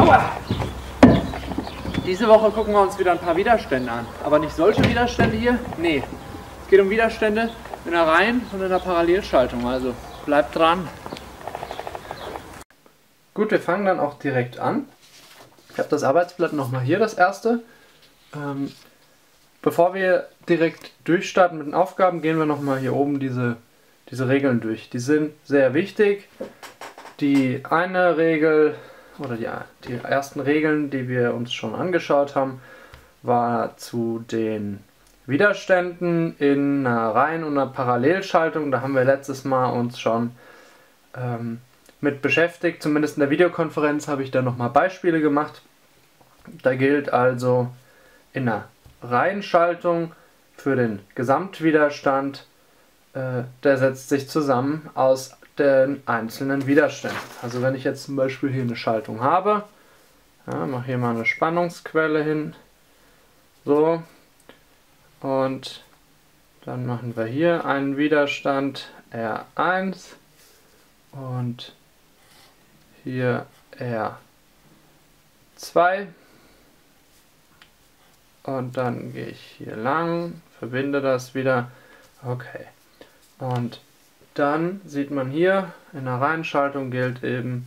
Aua! Diese Woche gucken wir uns wieder ein paar Widerstände an. Aber nicht solche Widerstände hier. Nee, es geht um Widerstände in der Reihen- und in der Parallelschaltung. Also bleibt dran. Gut, wir fangen dann auch direkt an. Ich habe das Arbeitsblatt nochmal hier, das erste. Bevor wir direkt durchstarten mit den Aufgaben, gehen wir nochmal hier oben diese Regeln durch. Die sind sehr wichtig. Die eine Regel, oder die ersten Regeln, die wir uns schon angeschaut haben, war zu den Widerständen in einer Reihen- und einer Parallelschaltung. Da haben wir letztes Mal uns schon mit beschäftigt. Zumindest in der Videokonferenz habe ich da nochmal Beispiele gemacht. Da gilt also in einer Reihenschaltung für den Gesamtwiderstand, der setzt sich zusammen aus den einzelnen Widerständen. Also wenn ich jetzt zum Beispiel hier eine Schaltung habe, mache hier mal eine Spannungsquelle hin, so, und dann machen wir hier einen Widerstand R1 und hier R2 und dann gehe ich hier lang, verbinde das wieder, okay, und dann sieht man hier, in der Reihenschaltung gilt eben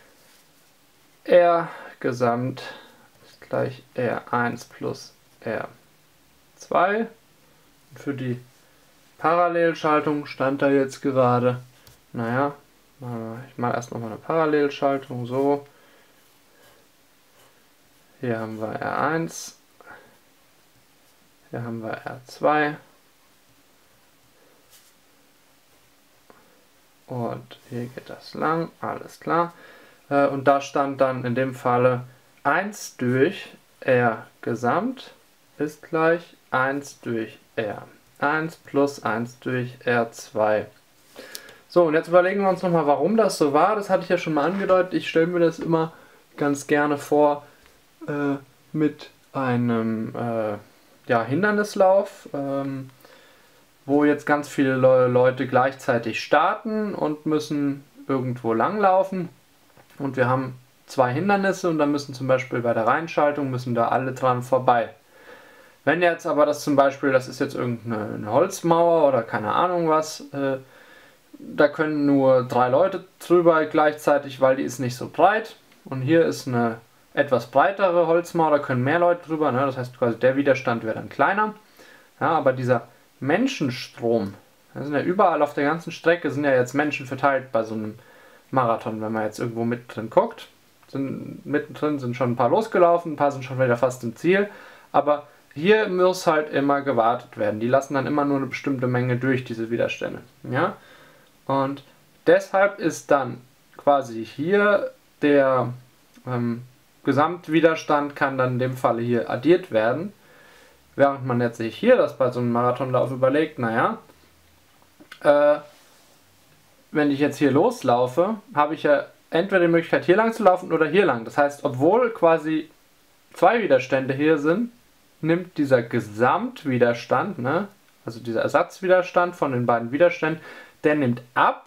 R Gesamt ist gleich R1 plus R2. Und für die Parallelschaltung stand da jetzt gerade, naja, ich mache erst nochmal eine Parallelschaltung, so. Hier haben wir R1, hier haben wir R2. Und hier geht das lang, alles klar. Und da stand dann in dem Falle 1 durch R Gesamt ist gleich 1 durch R1 plus 1 durch R2. So, und jetzt überlegen wir uns nochmal, warum das so war. Das hatte ich ja schon mal angedeutet. Ich stelle mir das immer ganz gerne vor mit einem Hindernislauf, wo jetzt ganz viele Leute gleichzeitig starten und müssen irgendwo langlaufen. Und wir haben zwei Hindernisse und dann müssen zum Beispiel bei der Reihenschaltung müssen da alle dran vorbei. Wenn jetzt aber das zum Beispiel, das ist jetzt irgendeine Holzmauer oder keine Ahnung was, da können nur 3 Leute drüber gleichzeitig, weil die ist nicht so breit. Und hier ist eine etwas breitere Holzmauer, da können mehr Leute drüber, ne? Das heißt quasi der Widerstand wäre dann kleiner. Ja, aber dieser Menschenstrom, da sind ja überall auf der ganzen Strecke sind ja jetzt Menschen verteilt bei so einem Marathon, wenn man jetzt irgendwo mittendrin guckt. Mittendrin sind schon ein paar losgelaufen, ein paar sind schon wieder fast im Ziel, aber hier muss halt immer gewartet werden. Die lassen dann immer nur eine bestimmte Menge durch, diese Widerstände. Ja? Und deshalb ist dann quasi hier der Gesamtwiderstand kann dann in dem Falle hier addiert werden. Während man jetzt sich hier das bei so einem Marathonlauf überlegt, naja, wenn ich jetzt hier loslaufe, habe ich ja entweder die Möglichkeit hier lang zu laufen oder hier lang. Das heißt, obwohl quasi 2 Widerstände hier sind, nimmt dieser Gesamtwiderstand, ne, also dieser Ersatzwiderstand von den beiden Widerständen, der nimmt ab,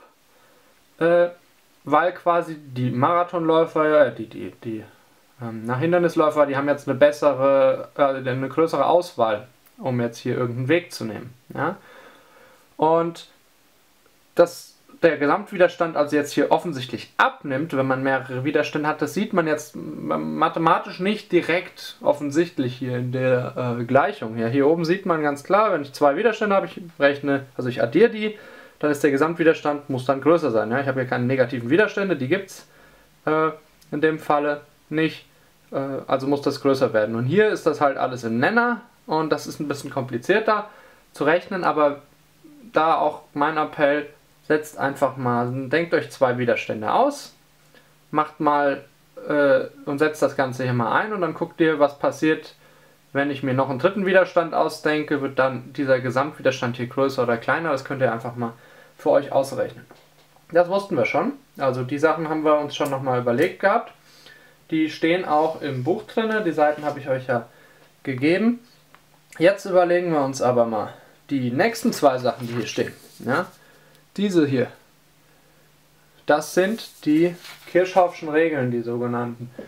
weil quasi die Marathonläufer, die Hindernisläufer, die haben jetzt eine größere Auswahl, um jetzt hier irgendeinen Weg zu nehmen. Ja? Und der Gesamtwiderstand also jetzt hier offensichtlich abnimmt, wenn man mehrere Widerstände hat, das sieht man jetzt mathematisch nicht direkt offensichtlich hier in der Gleichung. Ja, hier oben sieht man ganz klar, wenn ich 2 Widerstände habe, ich addiere die, dann ist der Gesamtwiderstand, muss dann größer sein. Ja? Ich habe hier keine negativen Widerstände, die gibt es in dem Falle nicht, also muss das größer werden. Und hier ist das halt alles im Nenner und das ist ein bisschen komplizierter zu rechnen, aber da auch mein Appell, setzt einfach mal, denkt euch 2 Widerstände aus, macht mal und setzt das Ganze hier mal ein und dann guckt ihr, was passiert, wenn ich mir noch einen dritten Widerstand ausdenke, wird dann dieser Gesamtwiderstand hier größer oder kleiner, das könnt ihr einfach mal für euch ausrechnen. Das wussten wir schon, also die Sachen haben wir uns schon nochmal überlegt gehabt, die stehen auch im Buch drin, die Seiten habe ich euch ja gegeben. Jetzt überlegen wir uns aber mal die nächsten 2 Sachen, die hier stehen. Ja? Diese hier, das sind die Kirchhoffschen Regeln, die sogenannten.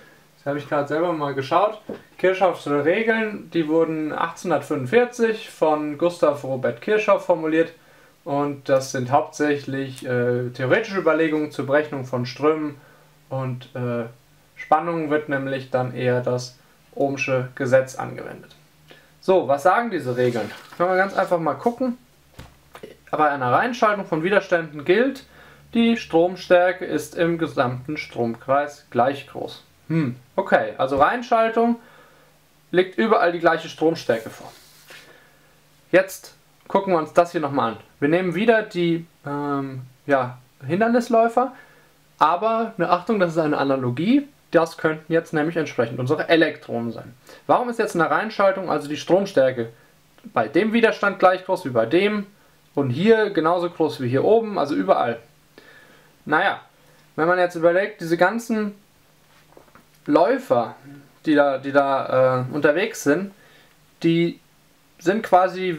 Das habe ich gerade selber mal geschaut. Kirchhoffsche Regeln, die wurden 1845 von Gustav Robert Kirchhoff formuliert und das sind hauptsächlich theoretische Überlegungen zur Berechnung von Strömen und Spannungen wird nämlich dann eher das Ohmsche Gesetz angewendet. So, was sagen diese Regeln? Können wir ganz einfach mal gucken. Bei einer Reihenschaltung von Widerständen gilt, die Stromstärke ist im gesamten Stromkreis gleich groß. Okay, also Reihenschaltung legt überall die gleiche Stromstärke vor. Jetzt gucken wir uns das hier nochmal an. Wir nehmen wieder die Hindernisläufer, aber eine Achtung, das ist eine Analogie. Das könnten jetzt nämlich entsprechend unsere Elektronen sein. Warum ist jetzt eine Reihenschaltung, also die Stromstärke, bei dem Widerstand gleich groß wie bei dem und hier genauso groß wie hier oben, also überall? Naja, wenn man jetzt überlegt, diese ganzen Läufer, die da unterwegs sind, die sind quasi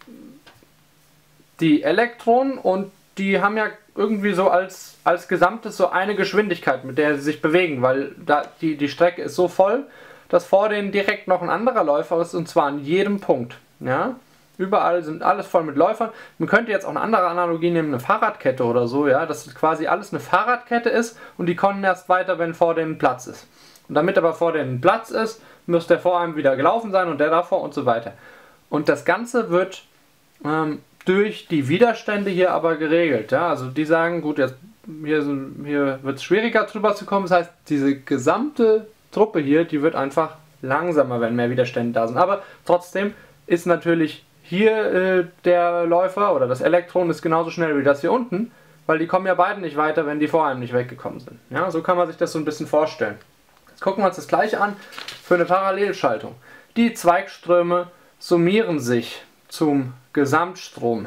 die Elektronen und die haben ja irgendwie so als Gesamtes so eine Geschwindigkeit, mit der sie sich bewegen, weil die Strecke ist so voll, dass vor denen direkt noch ein anderer Läufer ist und zwar an jedem Punkt. Ja? Überall sind alles voll mit Läufern. Man könnte jetzt auch eine andere Analogie nehmen, eine Fahrradkette oder so, ja, dass quasi alles eine Fahrradkette ist und die kommen erst weiter, wenn vor denen Platz ist. Und damit aber vor denen Platz ist, muss der vor einem wieder gelaufen sein und der davor und so weiter. Und das Ganze wird durch die Widerstände hier aber geregelt. Ja? Also die sagen, gut, jetzt hier wird es schwieriger drüber zu kommen. Das heißt, diese gesamte Truppe hier, die wird einfach langsamer, wenn mehr Widerstände da sind. Aber trotzdem ist natürlich hier der Läufer oder das Elektron ist genauso schnell wie das hier unten, weil die kommen ja beide nicht weiter, wenn die vor einem nicht weggekommen sind. Ja? So kann man sich das so ein bisschen vorstellen. Jetzt gucken wir uns das gleiche an für eine Parallelschaltung. Die Zweigströme summieren sich zum Gesamtstrom.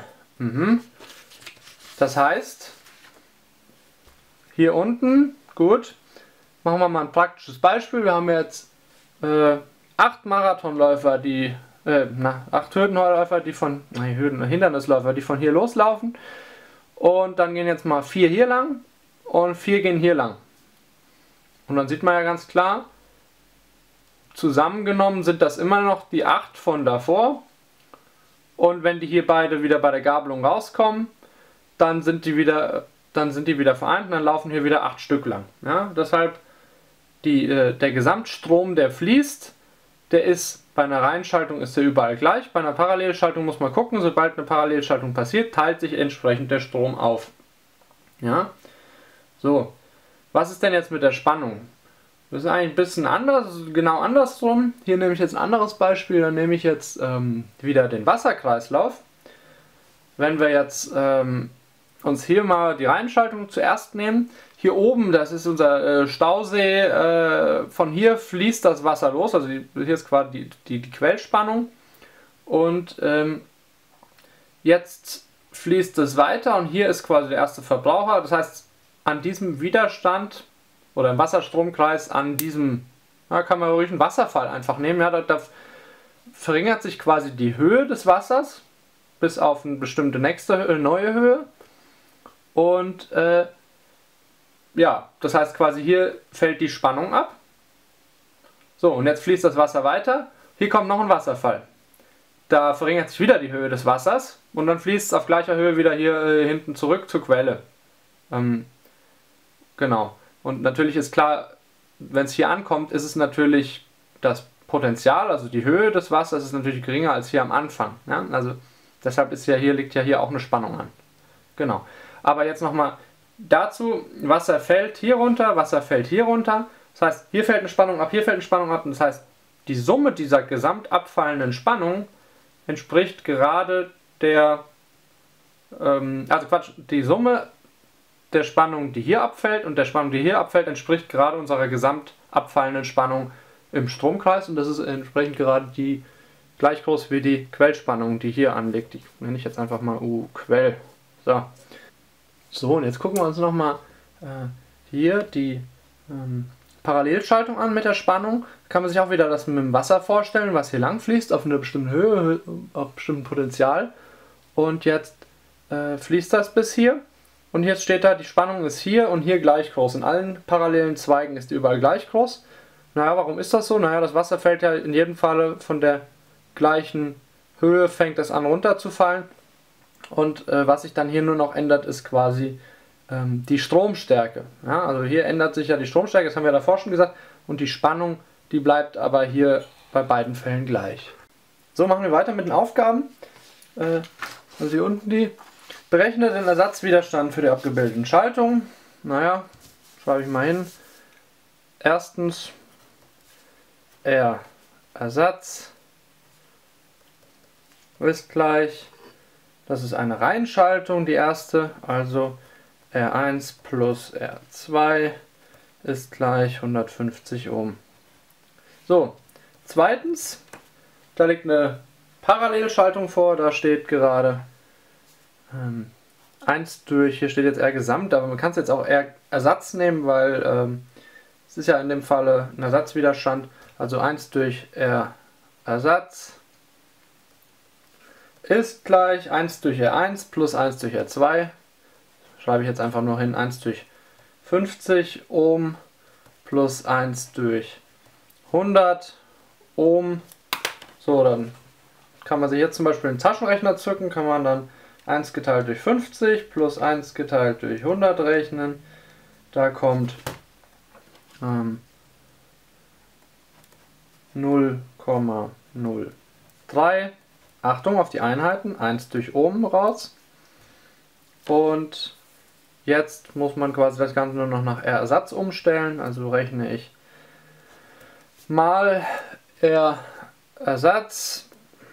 Das heißt, hier unten, gut, machen wir mal ein praktisches Beispiel. Wir haben jetzt 8 Marathonläufer, 8 Hürdenläufer, Hindernisläufer, die von hier loslaufen. Und dann gehen jetzt mal 4 hier lang und 4 gehen hier lang. Und dann sieht man ja ganz klar, zusammengenommen sind das immer noch die 8 von davor. Und wenn die hier beide wieder bei der Gabelung rauskommen, dann sind die wieder vereint und dann laufen hier wieder 8 Stück lang. Ja? Deshalb der Gesamtstrom, der fließt, der ist bei einer Reihenschaltung ist der überall gleich. Bei einer Parallelschaltung muss man gucken, sobald eine Parallelschaltung passiert, teilt sich entsprechend der Strom auf. Ja? So, was ist denn jetzt mit der Spannung? Das ist eigentlich ein bisschen anders, genau andersrum. Hier nehme ich jetzt ein anderes Beispiel, dann nehme ich jetzt wieder den Wasserkreislauf. Wenn wir jetzt uns hier mal die Reihenschaltung zuerst nehmen, hier oben, das ist unser Stausee, von hier fließt das Wasser los, also hier ist quasi die Quellspannung und jetzt fließt es weiter und hier ist quasi der erste Verbraucher, das heißt an diesem Widerstand oder im Wasserstromkreis an diesem, kann man ruhig einen Wasserfall einfach nehmen, ja, da verringert sich quasi die Höhe des Wassers bis auf eine bestimmte neue Höhe und ja, das heißt quasi hier fällt die Spannung ab. So, und jetzt fließt das Wasser weiter, hier kommt noch ein Wasserfall. Da verringert sich wieder die Höhe des Wassers und dann fließt es auf gleicher Höhe wieder hier hinten zurück zur Quelle. Genau. Und natürlich ist klar, wenn es hier ankommt, ist es natürlich das Potenzial, also die Höhe des Wassers ist natürlich geringer als hier am Anfang. Ja? Also deshalb liegt ja hier auch eine Spannung an. Genau. Aber jetzt nochmal dazu, Wasser fällt hier runter, Wasser fällt hier runter. Das heißt, hier fällt eine Spannung ab, hier fällt eine Spannung ab. Und das heißt, die Summe dieser gesamt abfallenden Spannung entspricht gerade die Summe der Spannung, die hier abfällt und der Spannung, die hier abfällt, entspricht gerade unserer gesamt abfallenden Spannung im Stromkreis und das ist entsprechend gerade die gleich groß wie die Quellspannung, die hier anliegt. Die nenne ich jetzt einfach mal Quell. So, und jetzt gucken wir uns nochmal hier die Parallelschaltung an mit der Spannung. Da kann man sich auch wieder das mit dem Wasser vorstellen, was hier lang fließt, auf einer bestimmten Höhe, auf einem bestimmten Potenzial. Und jetzt fließt das bis hier. Und jetzt steht da, die Spannung ist hier und hier gleich groß. In allen parallelen Zweigen ist die überall gleich groß. Naja, warum ist das so? Naja, das Wasser fällt ja in jedem Falle von der gleichen Höhe, fängt es an runterzufallen. Und was sich dann hier nur noch ändert, ist quasi die Stromstärke. Ja, also hier ändert sich ja die Stromstärke, das haben wir davor schon gesagt, und die Spannung, die bleibt aber hier bei beiden Fällen gleich. So, machen wir weiter mit den Aufgaben. Also hier unten die. Berechne den Ersatzwiderstand für die abgebildeten Schaltungen. Naja, schreibe ich mal hin. Erstens R Ersatz ist gleich, das ist eine Reihenschaltung, die erste, also R1 plus R2 ist gleich 150 Ohm. So, zweitens, da liegt eine Parallelschaltung vor, da steht gerade 1 durch, hier steht jetzt R Gesamt, aber man kann es jetzt auch R Ersatz nehmen, weil es ist ja in dem Falle ein Ersatzwiderstand, also 1 durch R Ersatz ist gleich 1 durch R1 plus 1 durch R2, schreibe ich jetzt einfach nur hin, 1 durch 50 Ohm plus 1 durch 100 Ohm. So, dann kann man sich jetzt zum Beispiel einen Taschenrechner zücken, kann man dann 1 geteilt durch 50 plus 1 geteilt durch 100 rechnen. Da kommt 0,03. Achtung auf die Einheiten, 1 durch Ohm raus. Und jetzt muss man quasi das Ganze nur noch nach R-Ersatz umstellen. Also rechne ich mal R-Ersatz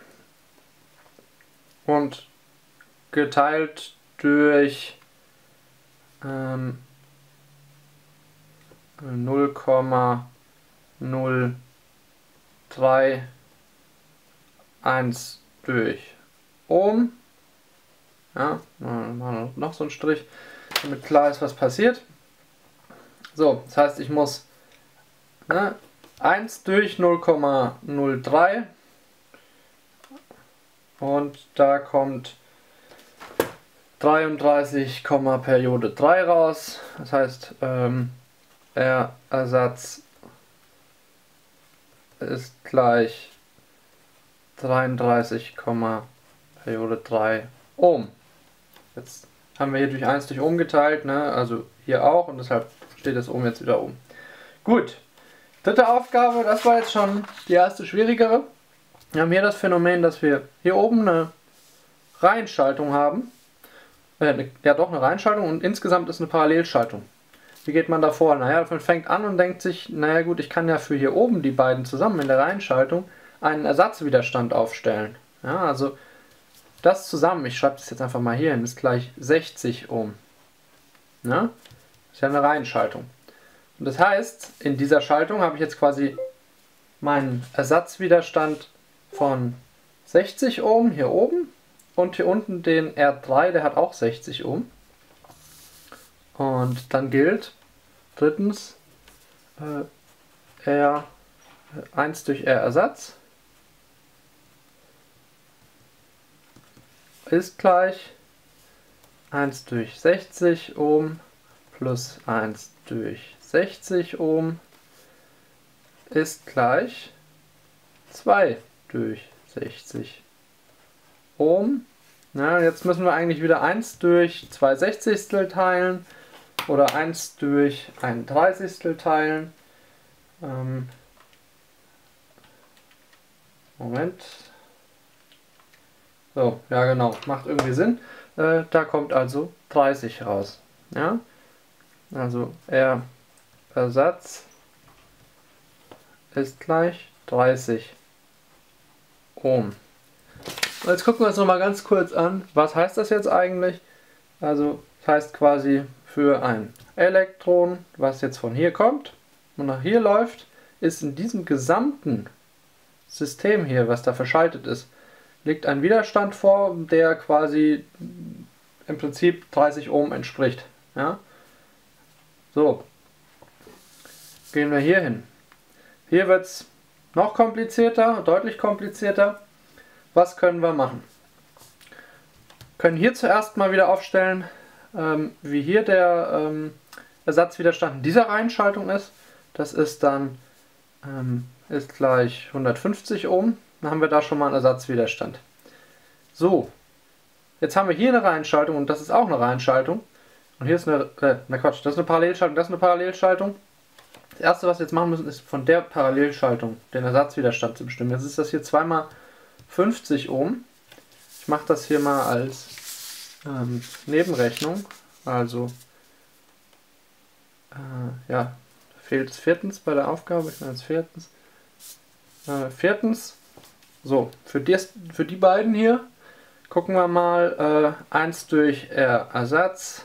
und geteilt durch 0,031 durch Ohm. Ja, machen wir noch so einen Strich, damit klar ist, was passiert. So, das heißt, ich muss 1 durch 0,03 und da kommt 33, Periode 3 raus. Das heißt, R-Ersatz ist gleich 33, Periode 3 Ohm. Jetzt haben wir hier durch 1 durch Ohm geteilt, ne? Also hier auch, und deshalb steht das Ohm jetzt wieder oben. Gut, dritte Aufgabe, das war jetzt schon die erste schwierigere. Wir haben hier das Phänomen, dass wir hier oben eine Reihenschaltung haben. Ja doch, eine Reihenschaltung, und insgesamt ist eine Parallelschaltung. Wie geht man da vor? Naja, man fängt an und denkt sich, naja gut, ich kann ja für hier oben die beiden zusammen in der Reihenschaltung einen Ersatzwiderstand aufstellen. Ja, also das zusammen, ich schreibe das jetzt einfach mal hier hin, ist gleich 60 Ohm. Ja? Das ist ja eine Reihenschaltung. Und das heißt, in dieser Schaltung habe ich jetzt quasi meinen Ersatzwiderstand von 60 Ohm hier oben und hier unten den R3, der hat auch 60 Ohm. Und dann gilt drittens R1 durch R Ersatz ist gleich 1 durch 60 Ohm plus 1 durch 60 Ohm ist gleich 2 durch 60 Ohm. Na, jetzt müssen wir eigentlich wieder 1 durch 2 Sechzigstel teilen oder 1 durch 1 Dreißigstel teilen. Moment. So, ja genau, macht irgendwie Sinn. Da kommt also 30 raus. Ja? Also R Ersatz ist gleich 30 Ohm. Jetzt gucken wir uns noch mal ganz kurz an, was heißt das jetzt eigentlich? Also das heißt quasi für ein Elektron, was jetzt von hier kommt und nach hier läuft, ist in diesem gesamten System hier, was da verschaltet ist, liegt ein Widerstand vor, der quasi im Prinzip 30 Ohm entspricht. Ja? So, gehen wir hier hin. Hier wird es noch komplizierter, deutlich komplizierter. Was können wir machen? Können hier zuerst mal wieder aufstellen, wie hier der Ersatzwiderstand in dieser Reihenschaltung ist. Das ist dann ist gleich 150 Ohm. Dann haben wir da schon mal einen Ersatzwiderstand. So, jetzt haben wir hier eine Reihenschaltung und das ist auch eine Reihenschaltung. Und hier ist eine, das ist eine Parallelschaltung, das ist eine Parallelschaltung. Das erste, was wir jetzt machen müssen, ist von der Parallelschaltung den Ersatzwiderstand zu bestimmen. Jetzt ist das hier 2 mal 50 Ohm. Ich mache das hier mal als Nebenrechnung. Also, ja, fehlt es viertens bei der Aufgabe. Ich meine jetzt viertens. Viertens, so, für die beiden hier gucken wir mal, 1 durch R Ersatz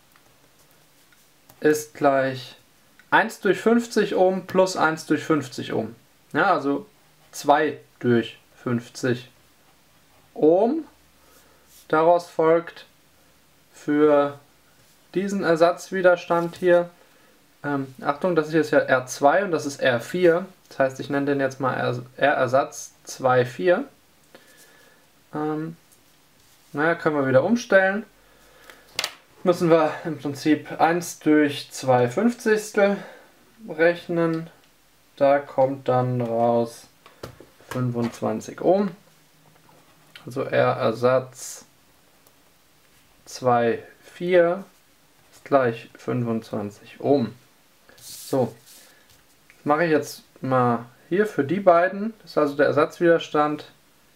ist gleich 1 durch 50 Ohm plus 1 durch 50 Ohm. Ja, also 2 durch 50 Ohm. Daraus folgt für diesen Ersatzwiderstand hier, Achtung, das ist jetzt ja R2 und das ist R4. Das heißt, ich nenne den jetzt mal R-Ersatz 2,4. Naja, können wir wieder umstellen. Müssen wir im Prinzip 1 durch 2 Fünfzigstel rechnen. Da kommt dann raus 25 Ohm. Also R-Ersatz 2,4 ist gleich 25 Ohm. So, das mache ich jetzt mal hier für die beiden. Das ist also der Ersatzwiderstand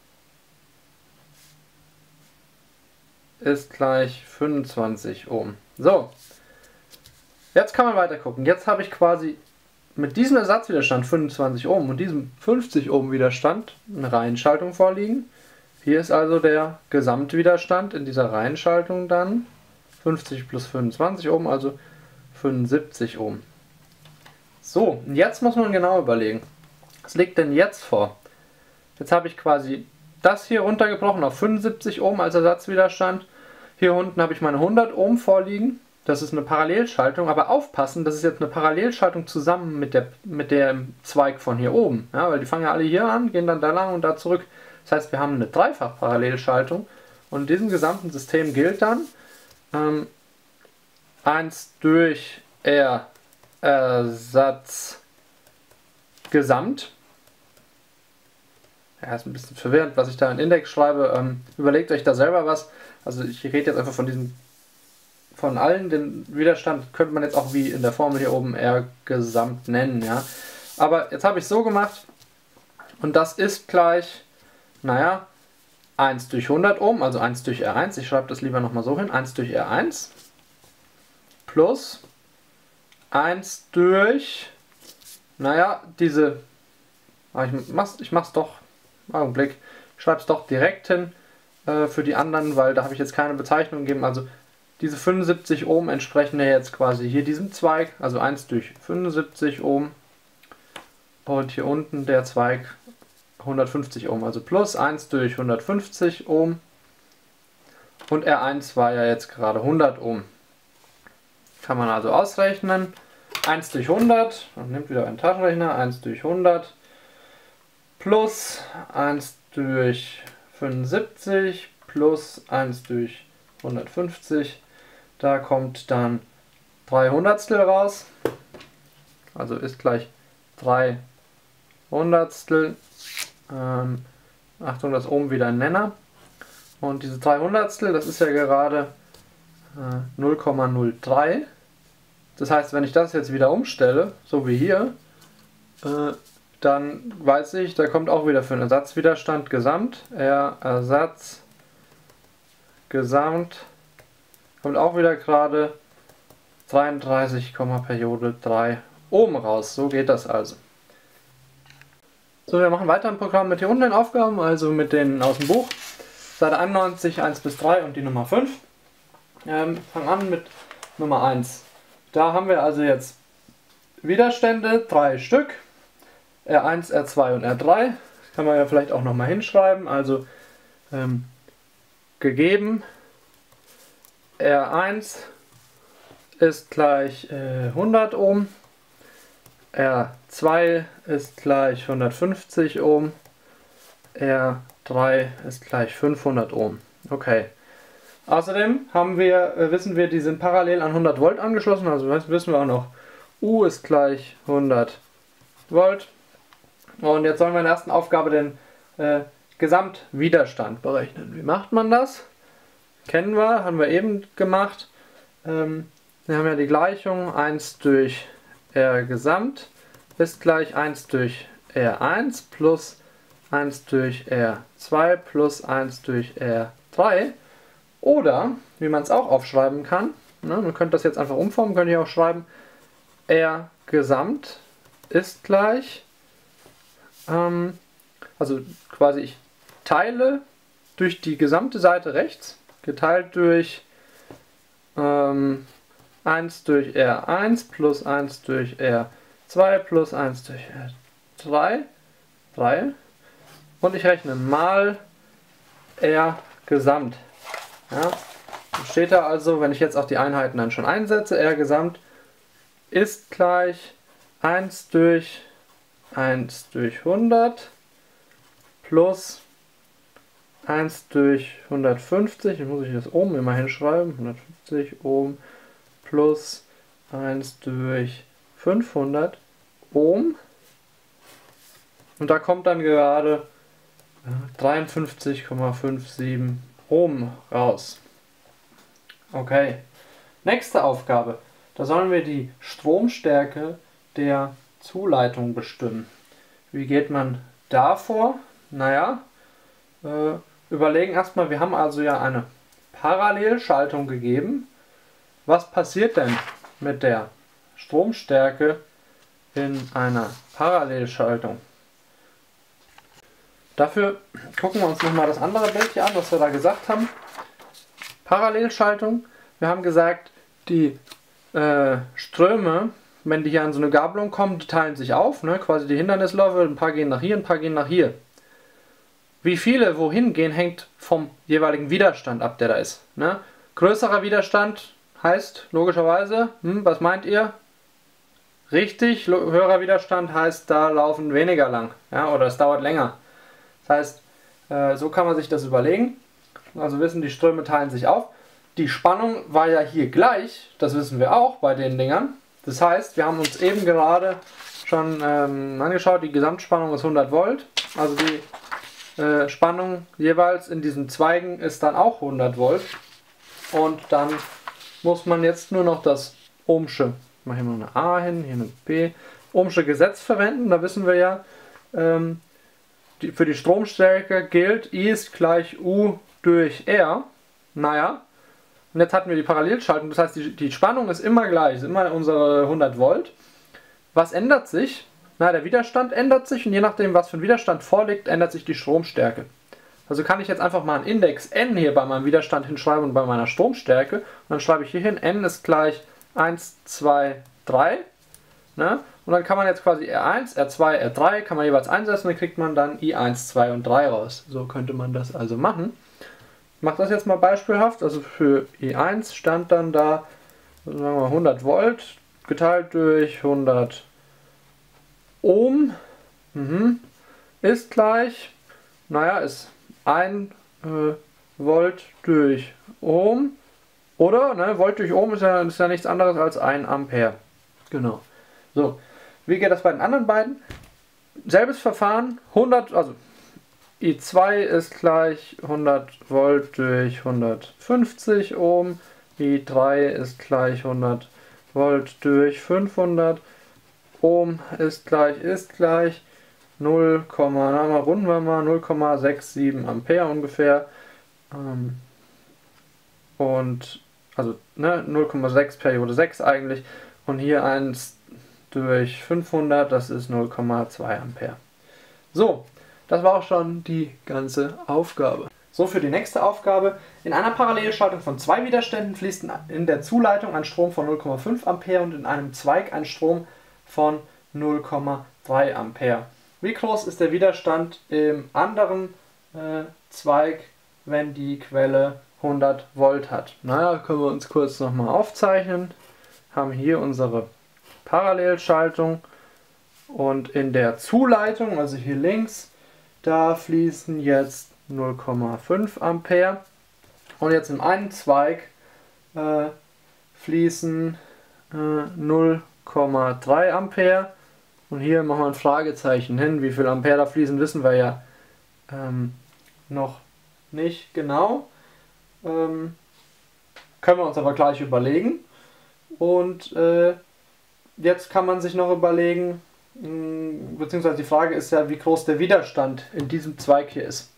ist gleich 25 Ohm. So, jetzt kann man weiter gucken. Jetzt habe ich quasi mit diesem Ersatzwiderstand 25 Ohm und diesem 50 Ohm Widerstand eine Reihenschaltung vorliegen. Hier ist also der Gesamtwiderstand in dieser Reihenschaltung dann 50 plus 25 Ohm, also 75 Ohm. So, und jetzt muss man genau überlegen, was liegt denn jetzt vor? Jetzt habe ich quasi das hier runtergebrochen auf 75 Ohm als Ersatzwiderstand. Hier unten habe ich meine 100 Ohm vorliegen. Das ist eine Parallelschaltung, aber aufpassen, das ist jetzt eine Parallelschaltung zusammen mit dem Zweig von hier oben. Ja, weil die fangen ja alle hier an, gehen dann da lang und da zurück. Das heißt, wir haben eine Dreifach-Parallelschaltung und in diesem gesamten System gilt dann 1 durch R Ersatz Gesamt. Ja, ist ein bisschen verwirrend, was ich da in Index schreibe. Überlegt euch da selber was. Also ich rede jetzt einfach von allen. Den Widerstand könnte man jetzt auch wie in der Formel hier oben R Gesamt nennen. Ja. Aber jetzt habe ich es so gemacht und das ist gleich, naja, 1 durch 100 Ohm, also 1 durch R1. Ich schreibe das lieber nochmal so hin. 1 durch R1 plus 1 durch, naja, diese, ich mach's doch, Augenblick, ich schreibe es doch direkt hin für die anderen, weil da habe ich jetzt keine Bezeichnung gegeben, also diese 75 Ohm entsprechen ja jetzt quasi hier diesem Zweig, also 1 durch 75 Ohm und hier unten der Zweig 150 Ohm, also plus 1 durch 150 Ohm und R1 war ja jetzt gerade 100 Ohm. Kann man also ausrechnen. 1 durch 100, und nimmt wieder einen Taschenrechner, 1 durch 100 plus 1 durch 75 plus 1 durch 150. Da kommt dann 3 Hundertstel raus. Also ist gleich 3 Hundertstel. Achtung, das oben wieder ein Nenner. Und diese 3 Hundertstel, das ist ja gerade 0,03. Das heißt, wenn ich das jetzt wieder umstelle, so wie hier, dann weiß ich, da kommt auch wieder für den Ersatzwiderstand Gesamt, R-Ersatz Gesamt, kommt auch wieder gerade 33, Periode 3 Ohm raus. So geht das also. So, wir machen weiter im Programm mit hier unten den Aufgaben, also mit denen aus dem Buch. Seite 91, 1 bis 3 und die Nummer 5. Fangen an mit Nummer 1. Da haben wir also jetzt Widerstände, 3 Stück, R1, R2 und R3. Das kann man ja vielleicht auch nochmal hinschreiben. Also gegeben, R1 ist gleich 100 Ohm, R2 ist gleich 150 Ohm, R3 ist gleich 500 Ohm. Okay. Außerdem wissen wir, die sind parallel an 100 Volt angeschlossen, also wissen wir auch noch, U ist gleich 100 Volt. Und jetzt sollen wir in der ersten Aufgabe den Gesamtwiderstand berechnen. Wie macht man das? Kennen wir, haben wir eben gemacht. Wir haben ja die Gleichung 1 durch R Gesamt ist gleich 1 durch R1 plus 1 durch R2 plus 1 durch R3. Oder, wie man es auch aufschreiben kann, ne, man könnte das jetzt einfach umformen, könnt ihr auch schreiben, R Gesamt ist gleich, also quasi ich teile durch die gesamte Seite rechts, geteilt durch 1 durch R1 plus 1 durch R2 plus 1 durch R3, 3, und ich rechne mal R Gesamt. Ja, dann steht da also, wenn ich jetzt auch die Einheiten dann schon einsetze, R Gesamt ist gleich 1 durch 100 plus 1 durch 150, jetzt muss ich das oben immer hinschreiben, 150 Ohm plus 1 durch 500 Ohm, und da kommt dann gerade 53,57 Ohm raus. Okay, nächste Aufgabe. Da sollen wir die Stromstärke der Zuleitung bestimmen. Wie geht man da vor? Naja, überlegen erstmal, wir haben also ja eine Parallelschaltung gegeben. Was passiert denn mit der Stromstärke in einer Parallelschaltung? Dafür gucken wir uns nochmal das andere Bild hier an, was wir da gesagt haben. Parallelschaltung. Wir haben gesagt, die Ströme, wenn die hier an so eine Gabelung kommen, die teilen sich auf, ne? Quasi die Hindernisläufe, ein paar gehen nach hier, ein paar gehen nach hier. Wie viele wohin gehen, hängt vom jeweiligen Widerstand ab, der da ist. Ne? Größerer Widerstand heißt logischerweise, was meint ihr? Richtig, höherer Widerstand heißt, da laufen weniger lang, ja? Oder es dauert länger. Das heißt, so kann man sich das überlegen. Also wissen, die Ströme teilen sich auf. Die Spannung war ja hier gleich, das wissen wir auch bei den Dingern. Das heißt, wir haben uns eben gerade schon angeschaut, die Gesamtspannung ist 100 Volt. Also die Spannung jeweils in diesen Zweigen ist dann auch 100 Volt. Und dann muss man jetzt nur noch das Ohmsche, ich mache hier mal eine A hin, hier eine B, Ohmsche Gesetz verwenden. Da wissen wir ja, für die Stromstärke gilt, I ist gleich U durch R. Naja, und jetzt hatten wir die Parallelschaltung, das heißt die Spannung ist immer gleich, ist immer unsere 100 Volt. Was ändert sich? Na, der Widerstand ändert sich, und je nachdem, was für ein Widerstand vorliegt, ändert sich die Stromstärke. Also kann ich jetzt einfach mal einen Index N hier bei meinem Widerstand hinschreiben und bei meiner Stromstärke. Und dann schreibe ich hier hin, N ist gleich 1, 2, 3. Ne? Und dann kann man jetzt quasi R1, R2, R3 kann man jeweils einsetzen, dann kriegt man dann I1, 2 und 3 raus. So könnte man das also machen. Ich mache das jetzt mal beispielhaft. Also für I1 stand dann da, sagen wir mal, 100 Volt geteilt durch 100 Ohm ist gleich, naja, ist 1 Volt durch Ohm, oder? Ne, Volt durch Ohm ist ja nichts anderes als 1 Ampere. Genau. So, wie geht das bei den anderen beiden? Selbes Verfahren, 100, also I2 ist gleich 100 Volt durch 150 Ohm, I3 ist gleich 100 Volt durch 500 Ohm ist gleich 0, runden wir mal 0,67 Ampere ungefähr. Und also ne, 0,6 Periode 6 eigentlich. Und hier 1 durch 500, das ist 0,2 Ampere. So, das war auch schon die ganze Aufgabe. So, für die nächste Aufgabe. In einer Parallelschaltung von zwei Widerständen fließt in der Zuleitung ein Strom von 0,5 Ampere und in einem Zweig ein Strom von 0,3 Ampere. Wie groß ist der Widerstand im anderen Zweig, wenn die Quelle 100 Volt hat? Naja, können wir uns kurz nochmal aufzeichnen. Haben hier unsere Parallelschaltung und in der Zuleitung, also hier links, da fließen jetzt 0,5 Ampere und jetzt im einen Zweig fließen 0,3 Ampere Und hier machen wir ein Fragezeichen hin. Wie viel Ampere da fließen, wissen wir ja noch nicht genau. Können wir uns aber gleich überlegen. Und jetzt kann man sich noch überlegen, beziehungsweise die Frage ist ja, wie groß der Widerstand in diesem Zweig hier ist.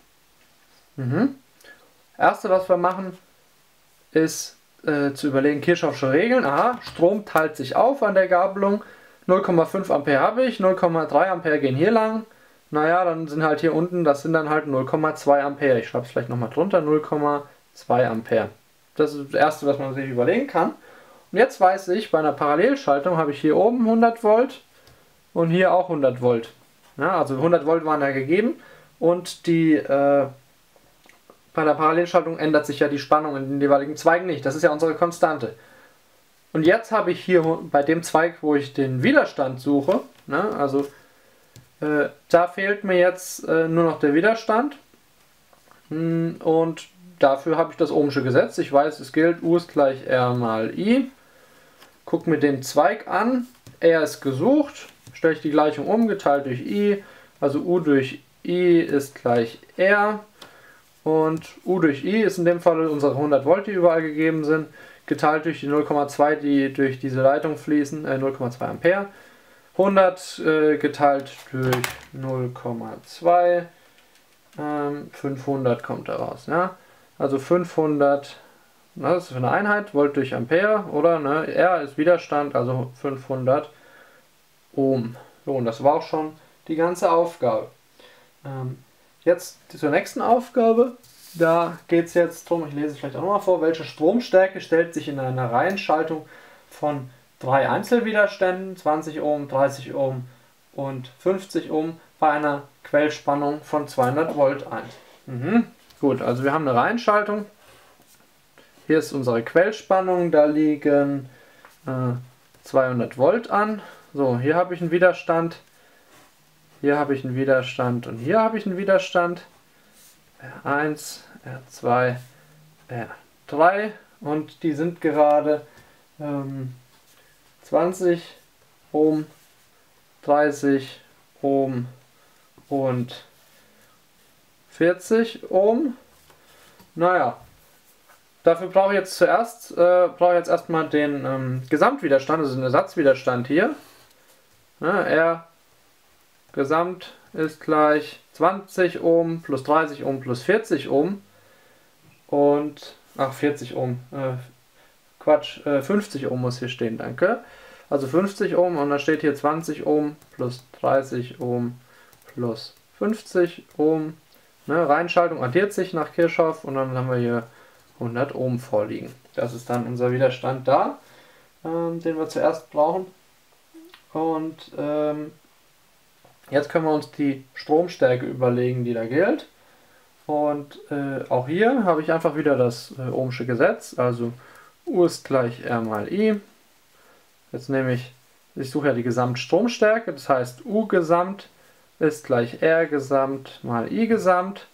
Erste, was wir machen, ist zu überlegen, Kirchhoffsche Regeln. Aha, Strom teilt sich auf an der Gabelung. 0,5 Ampere habe ich, 0,3 Ampere gehen hier lang. Naja, dann sind halt hier unten, das sind dann halt 0,2 Ampere. Ich schreibe es vielleicht nochmal drunter, 0,2 Ampere. Das ist das Erste, was man sich überlegen kann. Und jetzt weiß ich, bei einer Parallelschaltung habe ich hier oben 100 Volt und hier auch 100 Volt. Ja, also 100 Volt waren ja gegeben und bei der Parallelschaltung ändert sich ja die Spannung in den jeweiligen Zweigen nicht. Das ist ja unsere Konstante. Und jetzt habe ich hier bei dem Zweig, wo ich den Widerstand suche, ne, also da fehlt mir jetzt nur noch der Widerstand. Und dafür habe ich das Ohmsche Gesetz. Ich weiß, es gilt, U ist gleich R mal I. Guck mir den Zweig an. R ist gesucht. Stelle ich die Gleichung um, geteilt durch I. Also U durch I ist gleich R. Und U durch I ist in dem Fall unsere 100 Volt, die überall gegeben sind, geteilt durch die 0,2, die durch diese Leitung fließen, 0,2 Ampere. 100 geteilt durch 0,2, 500 kommt daraus. Ja? Also 500, das ist für eine Einheit, Volt durch Ampere, oder? Ne? R ist Widerstand, also 500 Ohm. So, und das war auch schon die ganze Aufgabe. Jetzt zur nächsten Aufgabe. Da geht es jetzt darum, ich lese es vielleicht auch nochmal vor, welche Stromstärke stellt sich in einer Reihenschaltung von 3 Einzelwiderständen, 20 Ohm, 30 Ohm und 50 Ohm, bei einer Quellspannung von 200 Volt ein. Gut, also wir haben eine Reihenschaltung. Hier ist unsere Quellspannung, da liegen 200 Volt an. So, hier habe ich einen Widerstand. Hier habe ich einen Widerstand und hier habe ich einen Widerstand. R1, R2, R3 und die sind gerade 20 Ohm, 30 Ohm und 40 Ohm. Naja, dafür brauche ich jetzt erstmal den Gesamtwiderstand, also den Ersatzwiderstand hier. Ja, R Gesamt ist gleich 20 Ohm plus 30 Ohm plus 40 Ohm und 40 Ohm, 50 Ohm muss hier stehen, danke. Also 50 Ohm und dann steht hier 20 Ohm plus 30 Ohm plus 50 Ohm. Ne, Reihenschaltung addiert sich nach Kirchhoff und dann haben wir hier 100 Ohm vorliegen. Das ist dann unser Widerstand da, den wir zuerst brauchen. Und jetzt können wir uns die Stromstärke überlegen, die da gilt. Und auch hier habe ich einfach wieder das Ohmsche Gesetz, also U ist gleich R mal I. Jetzt nehme ich suche ja die Gesamtstromstärke, das heißt U Gesamt ist gleich R Gesamt mal I Gesamt.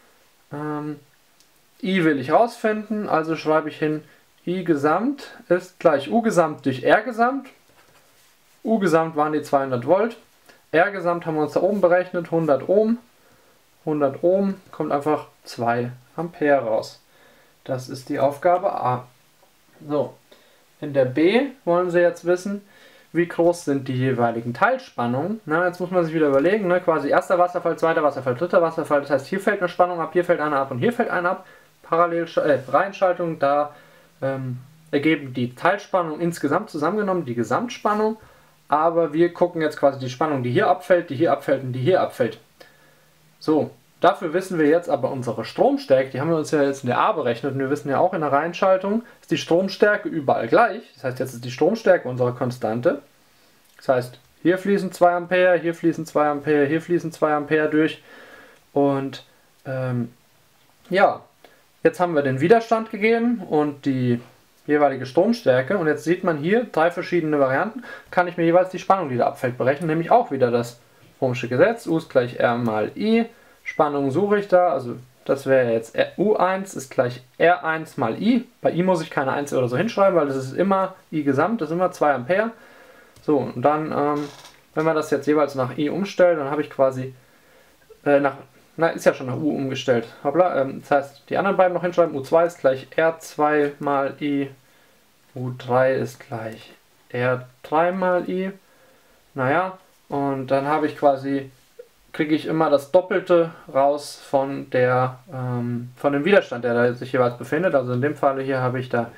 I will ich rausfinden, also schreibe ich hin, I Gesamt ist gleich U Gesamt durch R Gesamt. U Gesamt waren die 200 Volt. R Gesamt haben wir uns da oben berechnet, 100 Ohm. 100 Ohm kommt einfach 2 Ampere raus. Das ist die Aufgabe A. So, in der B wollen Sie jetzt wissen, wie groß sind die jeweiligen Teilspannungen. Na, jetzt muss man sich wieder überlegen, ne, quasi erster Wasserfall, zweiter Wasserfall, dritter Wasserfall. Das heißt, hier fällt eine Spannung ab, hier fällt eine ab und hier fällt eine ab. Reihenschaltung, da ergeben die Teilspannung insgesamt zusammengenommen die Gesamtspannung. Aber wir gucken jetzt quasi die Spannung, die hier abfällt und die hier abfällt. So, dafür wissen wir jetzt aber unsere Stromstärke, die haben wir uns ja jetzt in der A berechnet und wir wissen ja auch in der Reihenschaltung ist die Stromstärke überall gleich. Das heißt, jetzt ist die Stromstärke unsere Konstante. Das heißt, hier fließen 2 Ampere, hier fließen 2 Ampere, hier fließen 2 Ampere durch. Und ja, jetzt haben wir den Widerstand gegeben und die jeweilige Stromstärke und jetzt sieht man hier 3 verschiedene Varianten, kann ich mir jeweils die Spannung, die da abfällt, berechnen, nämlich auch wieder das Ohmsche Gesetz, U ist gleich R mal I, Spannung suche ich da, also das wäre jetzt U1 ist gleich R1 mal I, bei I muss ich keine 1 oder so hinschreiben, weil das ist immer I Gesamt, das ist immer 2 Ampere, so und dann wenn wir das jetzt jeweils nach I umstellen, dann habe ich quasi ist ja schon nach U umgestellt. Hoppla, das heißt, die anderen beiden noch hinschreiben. U2 ist gleich R2 mal I. U3 ist gleich R3 mal I. Naja, und dann habe ich quasi, kriege ich immer das Doppelte raus von dem Widerstand, der da sich jeweils befindet. Also in dem Fall hier habe ich da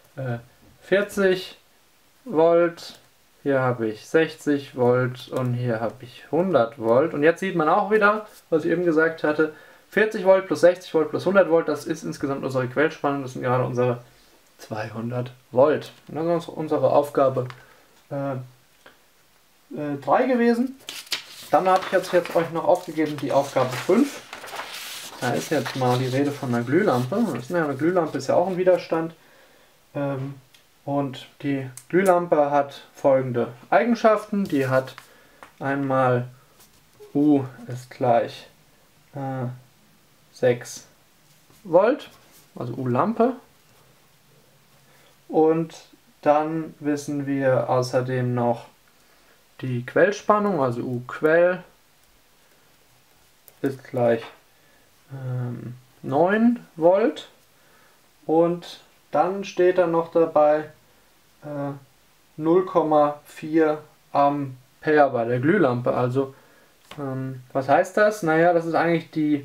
40 Volt, hier habe ich 60 Volt und hier habe ich 100 Volt. Und jetzt sieht man auch wieder, was ich eben gesagt hatte, 40 Volt plus 60 Volt plus 100 Volt, das ist insgesamt unsere Quellspannung, das sind gerade unsere 200 Volt. Und das ist unsere Aufgabe 3 gewesen. Dann habe ich jetzt euch noch aufgegeben die Aufgabe 5. Da ist jetzt mal die Rede von einer Glühlampe. Eine Glühlampe ist ja auch ein Widerstand. Und die Glühlampe hat folgende Eigenschaften. Die hat einmal U ist gleich 6 Volt, also U-Lampe. Und dann wissen wir außerdem noch die Quellspannung, also U-Quell ist gleich 9 Volt. Und dann steht da noch dabei 0,4 Ampere bei der Glühlampe. Also was heißt das? Naja, das ist eigentlich die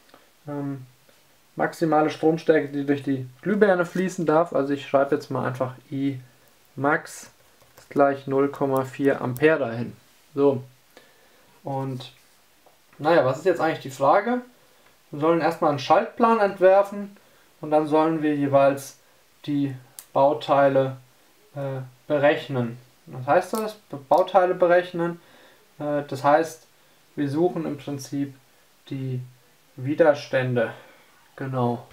maximale Stromstärke, die durch die Glühbirne fließen darf. Also ich schreibe jetzt mal einfach I max ist gleich 0,4 Ampere dahin. So. Und naja, was ist jetzt eigentlich die Frage? Wir sollen erstmal einen Schaltplan entwerfen und dann sollen wir jeweils die Bauteile berechnen. Was heißt das? Bauteile berechnen. Das heißt, wir suchen im Prinzip die Widerstände. Genau.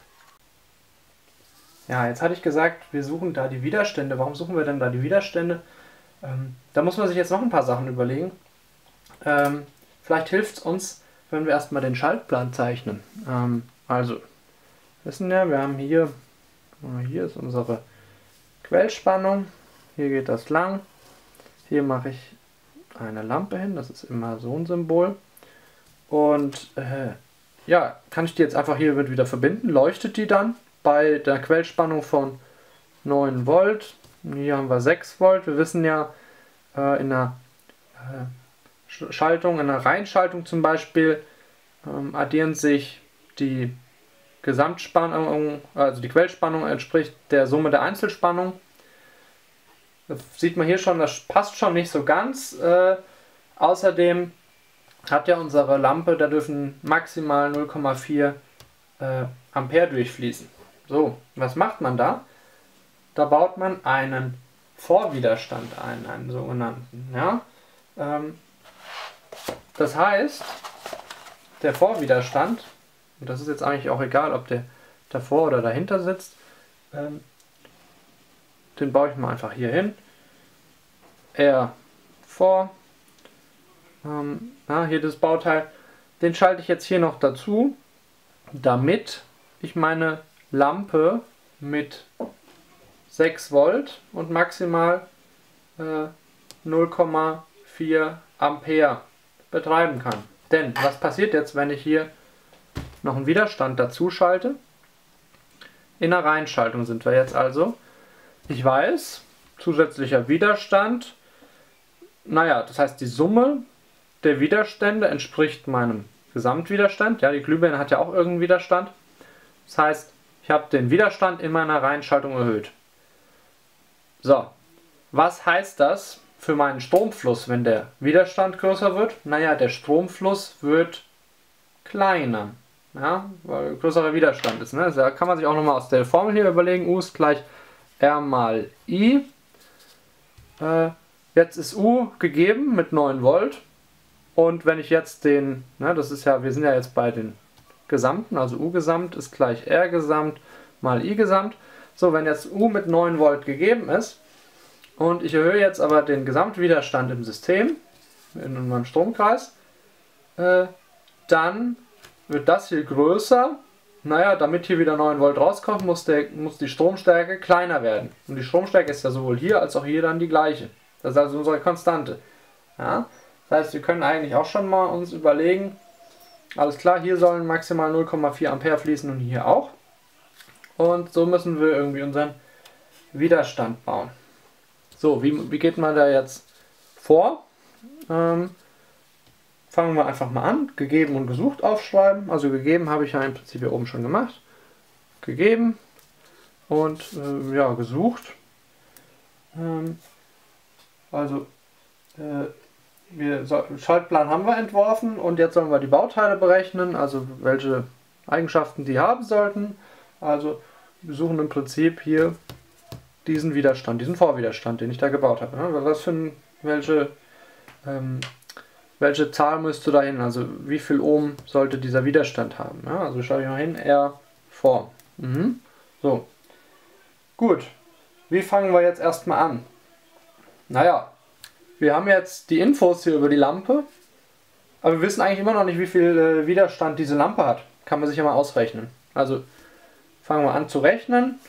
Ja, jetzt hatte ich gesagt, wir suchen da die Widerstände. Warum suchen wir denn da die Widerstände? Da muss man sich jetzt noch ein paar Sachen überlegen. Vielleicht hilft es uns, wenn wir erstmal den Schaltplan zeichnen. Also, wissen ja, wir haben hier ist unsere Quellspannung. Hier geht das lang. Hier mache ich eine Lampe hin. Das ist immer so ein Symbol. Und ja, kann ich die jetzt einfach hiermit wieder verbinden. Leuchtet die dann bei der Quellspannung von 9 Volt. Hier haben wir 6 Volt. Wir wissen ja, in der Schaltung, in der Reihenschaltung zum Beispiel, addieren sich die Gesamtspannung, also die Quellspannung entspricht der Summe der Einzelspannung. Das sieht man hier schon, das passt schon nicht so ganz. Außerdem hat ja unsere Lampe, da dürfen maximal 0,4 Ampere durchfließen. So, was macht man da? Da baut man einen Vorwiderstand ein, einen sogenannten. Ja? Das heißt, der Vorwiderstand, und das ist jetzt eigentlich auch egal, ob der davor oder dahinter sitzt, den baue ich mal einfach hier hin. R vor, hier das Bauteil, den schalte ich jetzt hier noch dazu, damit ich meine Lampe mit 6 Volt und maximal 0,4 Ampere betreiben kann. Denn was passiert jetzt, wenn ich hier noch einen Widerstand dazu schalte? In der Reihenschaltung sind wir jetzt also. Ich weiß, zusätzlicher Widerstand, naja, das heißt die Summe der Widerstände entspricht meinem Gesamtwiderstand. Ja, die Glühbirne hat ja auch irgendeinen Widerstand. Das heißt, ich habe den Widerstand in meiner Reihenschaltung erhöht. So, was heißt das für meinen Stromfluss, wenn der Widerstand größer wird? Naja, der Stromfluss wird kleiner, ja, weil größerer Widerstand ist. Ne? Da kann man sich auch nochmal aus der Formel hier überlegen, U ist gleich R mal I. Jetzt ist U gegeben mit 9 Volt. Und wenn ich jetzt den, das ist ja, wir sind ja jetzt bei den Gesamten, also U Gesamt ist gleich R Gesamt mal I Gesamt. So, wenn jetzt U mit 9 Volt gegeben ist und ich erhöhe jetzt aber den Gesamtwiderstand im System, in meinem Stromkreis, dann wird das hier größer. Naja, damit hier wieder 9 Volt rauskommt, muss die Stromstärke kleiner werden. Und die Stromstärke ist ja sowohl hier als auch hier dann die gleiche. Das ist also unsere Konstante. Ja? Das heißt, wir können eigentlich auch schon mal uns überlegen, alles klar, hier sollen maximal 0,4 Ampere fließen und hier auch. Und so müssen wir irgendwie unseren Widerstand bauen. So, wie geht man da jetzt vor? Fangen wir einfach mal an. Gegeben und gesucht aufschreiben. Also gegeben habe ich ja im Prinzip hier oben schon gemacht. Gegeben und ja, gesucht. Schaltplan haben wir entworfen und jetzt sollen wir die Bauteile berechnen, also welche Eigenschaften die haben sollten. Also wir suchen im Prinzip hier diesen Widerstand, diesen Vorwiderstand, den ich da gebaut habe. Welche Zahl müsste da hin? Also wie viel Ohm sollte dieser Widerstand haben? Ja, also schaue ich mal hin, R vor. So, gut. Wie fangen wir jetzt erstmal an? Naja, wir haben jetzt die Infos hier über die Lampe, aber wir wissen eigentlich immer noch nicht, wie viel Widerstand diese Lampe hat. Kann man sich ja mal ausrechnen. Also fangen wir an zu rechnen.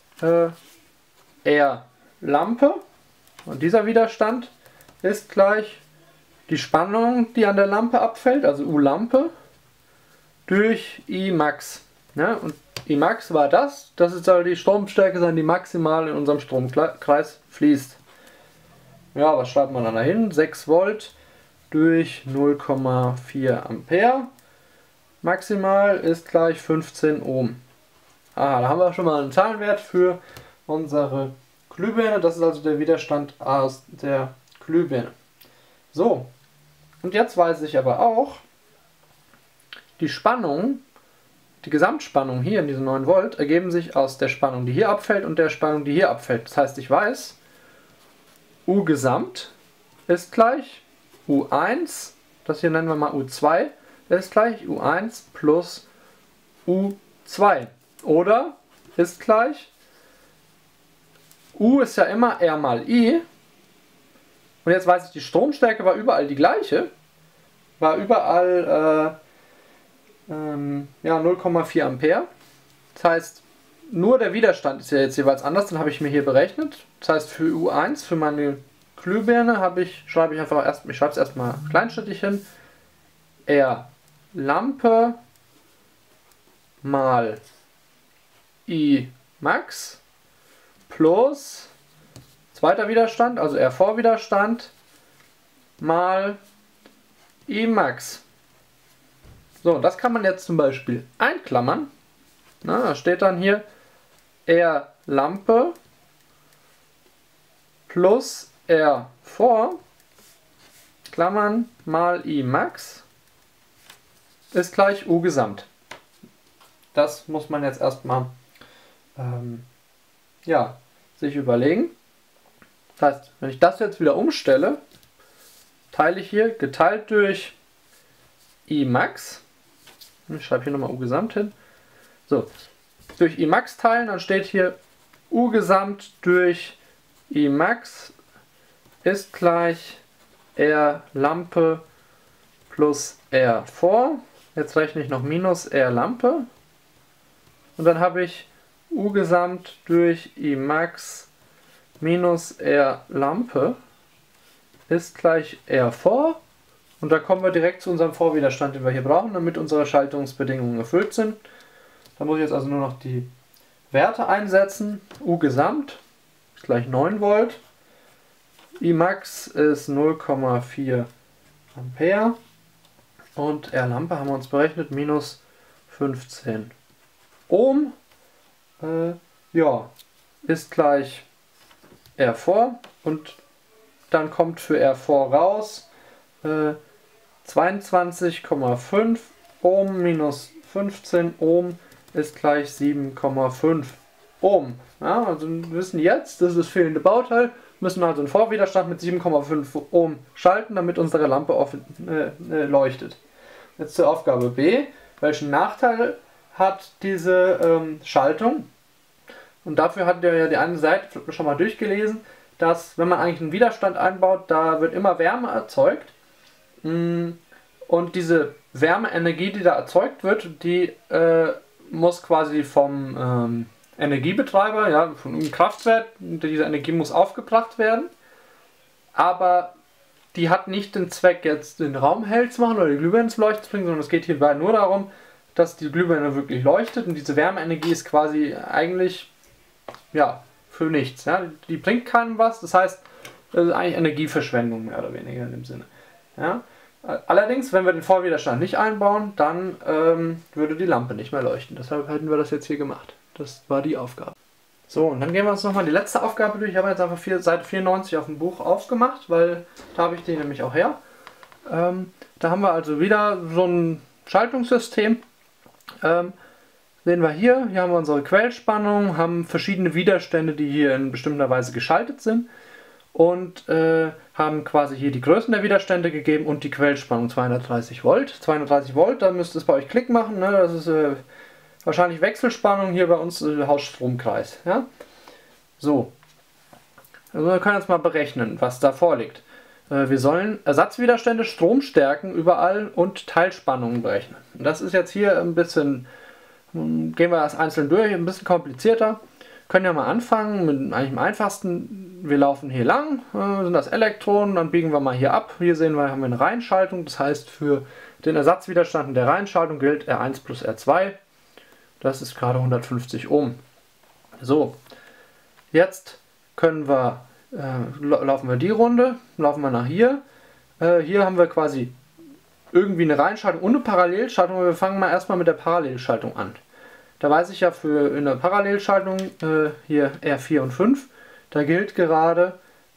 R Lampe und dieser Widerstand ist gleich die Spannung, die an der Lampe abfällt, also U Lampe, durch I Max. Ja, und I Max war das soll die Stromstärke sein, die maximal in unserem Stromkreis fließt. Ja, was schreibt man dann dahin? 6 Volt durch 0,4 Ampere. Maximal ist gleich 15 Ohm. Aha, da haben wir schon mal einen Zahlenwert für unsere Glühbirne. Das ist also der Widerstand aus der Glühbirne. So, und jetzt weiß ich aber auch, die Spannung, die Gesamtspannung hier in diesen 9 Volt ergeben sich aus der Spannung, die hier abfällt und der Spannung, die hier abfällt. Das heißt, ich weiß, U Gesamt ist gleich U1, das hier nennen wir mal U2, ist gleich U1 plus U2. Oder ist gleich, U ist ja immer R mal I. Und jetzt weiß ich, die Stromstärke war überall die gleiche. War überall ja, 0,4 Ampere. Das heißt, nur der Widerstand ist ja jetzt jeweils anders, den habe ich mir hier berechnet. Das heißt, für U1, für meine Glühbirne, schreibe ich es erstmal kleinschrittig hin. R Lampe mal I Max plus zweiter Widerstand, also R Vorwiderstand, mal I Max. So, das kann man jetzt zum Beispiel einklammern. Na, da steht dann hier R Lampe plus R vor, Klammern, mal I Max ist gleich U Gesamt. Das muss man jetzt erstmal ja, sich überlegen. Das heißt, wenn ich das jetzt wieder umstelle, teile ich hier geteilt durch I Max. Ich schreibe hier nochmal U Gesamt hin. So, durch I Max teilen, dann steht hier U Gesamt durch I Max ist gleich R Lampe plus R vor. Jetzt rechne ich noch minus R Lampe. Und dann habe ich U Gesamt durch I Max minus R Lampe ist gleich R vor. Und da kommen wir direkt zu unserem Vorwiderstand, den wir hier brauchen, damit unsere Schaltungsbedingungen erfüllt sind. Da muss ich jetzt also nur noch die Werte einsetzen. U Gesamt ist gleich 9 Volt. I Max ist 0,4 Ampere. Und R Lampe haben wir uns berechnet, minus 15 Ohm. Ja, ist gleich R vor. Und dann kommt für R vor raus 22,5 Ohm minus 15 Ohm ist gleich 7,5 Ohm. Ja, also wir wissen jetzt, das ist das fehlende Bauteil, müssen also einen Vorwiderstand mit 7,5 Ohm schalten, damit unsere Lampe leuchtet. Jetzt zur Aufgabe B. Welchen Nachteil hat diese Schaltung? Und dafür hat ihr ja die eine Seite schon mal durchgelesen, dass wenn man eigentlich einen Widerstand einbaut, da wird immer Wärme erzeugt. Und diese Wärmeenergie, die da erzeugt wird, die muss quasi vom Energiebetreiber, ja, von einem Kraftwerk, diese Energie muss aufgebracht werden. Aber die hat nicht den Zweck, jetzt den Raum hell zu machen oder die Glühbirne zu leuchten zu bringen, sondern es geht hierbei nur darum, dass die Glühbirne wirklich leuchtet und diese Wärmeenergie ist quasi eigentlich, ja, für nichts. Ja? Die bringt keinem was, das heißt, das ist eigentlich Energieverschwendung mehr oder weniger in dem Sinne. Ja? Allerdings, wenn wir den Vorwiderstand nicht einbauen, dann würde die Lampe nicht mehr leuchten. Deshalb hätten wir das jetzt hier gemacht. Das war die Aufgabe. So, und dann gehen wir uns nochmal die letzte Aufgabe durch. Ich habe jetzt einfach Seite 94 auf dem Buch aufgemacht, weil da habe ich die nämlich auch her. Da haben wir also wieder so ein Schaltungssystem. Sehen wir hier haben wir unsere Quellspannung, haben verschiedene Widerstände, die hier in bestimmter Weise geschaltet sind. Und haben quasi hier die Größen der Widerstände gegeben und die Quellspannung 230 Volt. 230 Volt, da müsste es bei euch Klick machen, ne? Das ist wahrscheinlich Wechselspannung, hier bei uns Hausstromkreis. Ja? So, also wir können jetzt mal berechnen, was da vorliegt. Wir sollen Ersatzwiderstände, Stromstärken überall und Teilspannungen berechnen. Und das ist jetzt hier ein bisschen, gehen wir das einzeln durch, ein bisschen komplizierter. Können ja mal anfangen mit eigentlich dem einfachsten. Wir laufen hier lang, sind das Elektronen, dann biegen wir mal hier ab. Hier sehen wir, haben wir eine Reihenschaltung, das heißt für den Ersatzwiderstand in der Reihenschaltung gilt R1 plus R2. Das ist gerade 150 Ohm. So, jetzt können wir, laufen wir die Runde, laufen wir nach hier. Hier haben wir quasi irgendwie eine Reihenschaltung und eine Parallelschaltung, aber wir fangen mal erstmal mit der Parallelschaltung an. Da weiß ich ja für in der Parallelschaltung hier R4 und 5, da gilt gerade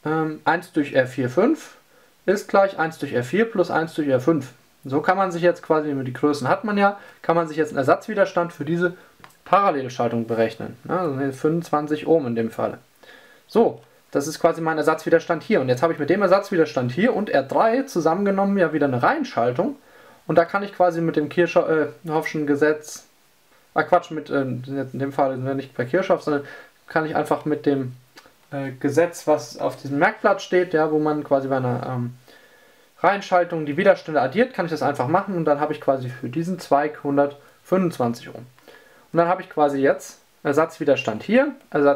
1 durch R4, 5 ist gleich 1 durch R4 plus 1 durch R5. So kann man sich jetzt quasi, die Größen hat man ja, kann man sich jetzt einen Ersatzwiderstand für diese Parallelschaltung berechnen. Also 25 Ohm in dem Fall. So, das ist quasi mein Ersatzwiderstand hier. Und jetzt habe ich mit dem Ersatzwiderstand hier und R3 zusammengenommen ja wieder eine Reihenschaltung. Und da kann ich quasi mit dem Kirchhoffschen Gesetz, in dem Fall sind wir nicht bei Kirchhoff, sondern kann ich einfach mit dem Gesetz, was auf diesem Merkblatt steht, ja, wo man quasi bei einer Reihenschaltung die Widerstände addiert, kann ich das einfach machen und dann habe ich quasi für diesen Zweig 125 Ohm. Und dann habe ich quasi jetzt Ersatzwiderstand hier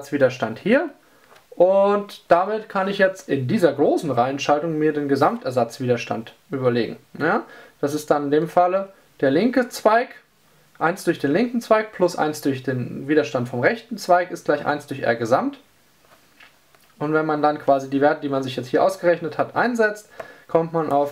und damit kann ich jetzt in dieser großen Reihenschaltung mir den Gesamtersatzwiderstand überlegen. Ja? Das ist dann in dem Falle der linke Zweig, 1 durch den linken Zweig plus 1 durch den Widerstand vom rechten Zweig ist gleich 1 durch R Gesamt. Und wenn man dann quasi die Werte, die man sich jetzt hier ausgerechnet hat, einsetzt, kommt man auf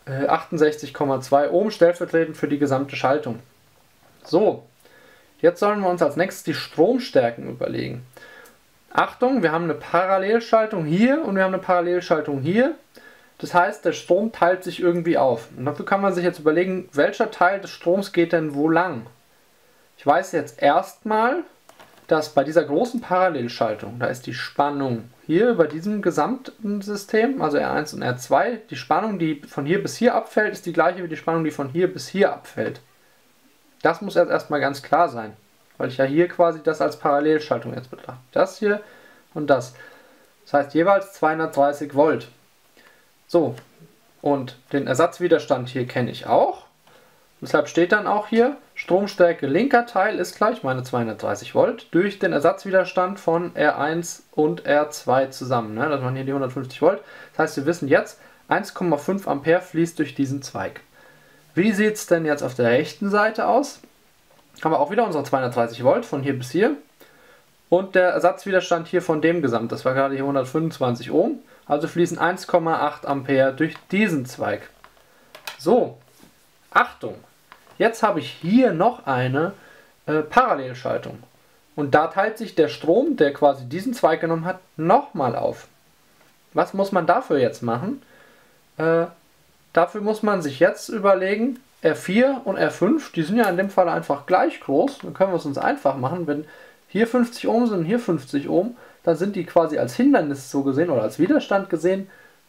68,2 Ohm stellvertretend für die gesamte Schaltung. So, jetzt sollen wir uns als nächstes die Stromstärken überlegen. Achtung, wir haben eine Parallelschaltung hier und wir haben eine Parallelschaltung hier. Das heißt, der Strom teilt sich irgendwie auf. Und dafür kann man sich jetzt überlegen, welcher Teil des Stroms geht denn wo lang. Ich weiß jetzt erstmal, dass bei dieser großen Parallelschaltung, da ist die Spannung hier bei diesem gesamten System, also R1 und R2, die Spannung, die von hier bis hier abfällt, ist die gleiche wie die Spannung, die von hier bis hier abfällt. Das muss jetzt erstmal ganz klar sein, weil ich ja hier quasi das als Parallelschaltung jetzt betrachte. Das hier und das. Das heißt jeweils 230 Volt. So, und den Ersatzwiderstand hier kenne ich auch. Deshalb steht dann auch hier, Stromstärke linker Teil ist gleich meine 230 Volt durch den Ersatzwiderstand von R1 und R2 zusammen. Ne? Das waren hier die 150 Volt. Das heißt, wir wissen jetzt, 1,5 Ampere fließt durch diesen Zweig. Wie sieht es denn jetzt auf der rechten Seite aus? Haben wir auch wieder unsere 230 Volt von hier bis hier. Und der Ersatzwiderstand hier von dem Gesamt, das war gerade hier 125 Ohm. Also fließen 1,8 Ampere durch diesen Zweig. So, Achtung! Jetzt habe ich hier noch eine Parallelschaltung. Und da teilt sich der Strom, der quasi diesen Zweig genommen hat, nochmal auf. Was muss man dafür jetzt machen? Dafür muss man sich jetzt überlegen, R4 und R5, die sind ja in dem Fall einfach gleich groß. Dann können wir es uns einfach machen. Wenn hier 50 Ohm sind und hier 50 Ohm, dann sind die quasi als Hindernis so gesehen oder als Widerstand gesehen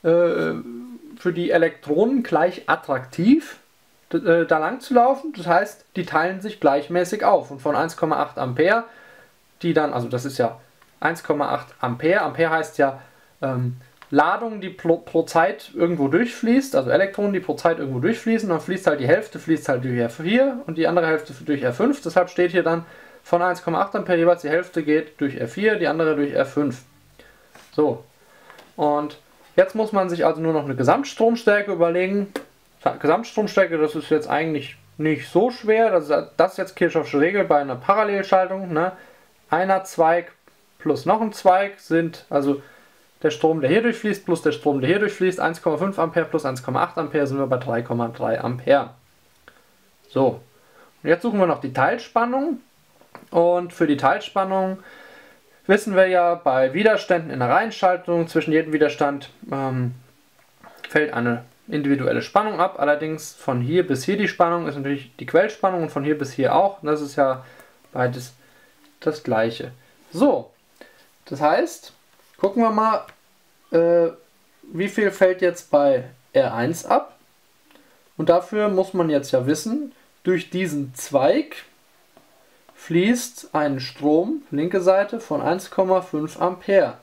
für die Elektronen gleich attraktiv, da lang zu laufen. Das heißt, die teilen sich gleichmäßig auf. Und von 1,8 Ampere, die dann, also das ist ja 1,8 Ampere. Ampere heißt ja Ladung, die pro Zeit irgendwo durchfließt, also Elektronen, die pro Zeit irgendwo durchfließen. Dann fließt halt die Hälfte fließt halt durch R4 und die andere Hälfte durch R5. Deshalb steht hier dann von 1,8 Ampere jeweils die Hälfte geht durch R4, die andere durch R5. So, und Jetzt muss man sich also nur noch eine Gesamtstromstärke überlegen. Gesamtstromstärke, das ist jetzt eigentlich nicht so schwer. Das ist jetzt Kirchhoffsche Regel bei einer Parallelschaltung. Ne? Einer Zweig plus noch ein Zweig sind also der Strom, der hier durchfließt, plus der Strom, der hier durchfließt. 1,5 Ampere plus 1,8 Ampere sind wir bei 3,3 Ampere. So, und jetzt suchen wir noch die Teilspannung. Und für die Teilspannung wissen wir ja, bei Widerständen in der Reihenschaltung zwischen jedem Widerstand fällt eine individuelle Spannung ab. Allerdings von hier bis hier die Spannung ist natürlich die Quellspannung und von hier bis hier auch. Und das ist ja beides das gleiche. So, das heißt, gucken wir mal, wie viel fällt jetzt bei R1 ab. Und dafür muss man jetzt ja wissen, durch diesen Zweig fließt ein Strom, linke Seite, von 1,5 Ampere.